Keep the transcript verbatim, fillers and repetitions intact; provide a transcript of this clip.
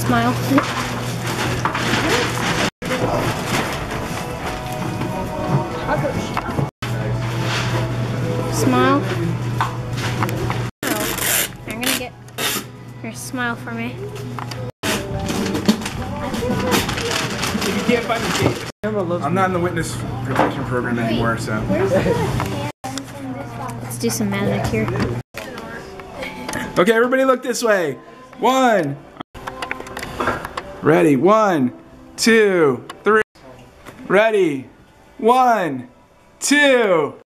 Smile. Smile. I'm gonna get her smile for me. You can't find the gate. I'm not in the witness protection program anymore, so. Let's do some magic here. Okay, everybody look this way. One. Ready. One, two, three. Ready. One, two.